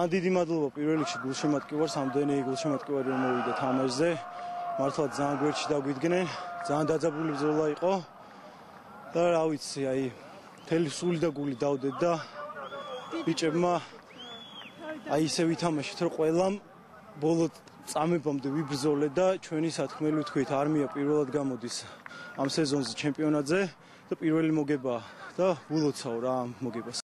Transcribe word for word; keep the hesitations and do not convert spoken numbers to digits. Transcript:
ძალიან დიდი მადლობა პირველ რიგში გულშემატკივარს, ამდენი გულშემატკივარი რომ მოვიდა თამაშზე. მართლა ძალიან გვერდში დაგვიდგნენ, ძალიან დაძაბული ბრძოლა იყო. და რა ვიცი, აი, მთელი სული და გული დავდეთ და ბიჭებმა აი ისე ვითამაშეთ, რომ ყველამ ბოლო წამებამდე ვიბრძოლე და ჩვენი სათქმელი ვთქვით, არმია პირველად გამოდის ამ სეზონზე ჩემპიონატზე და პირველი მოგებაა და ვილოცავ რა ამ მოგებას.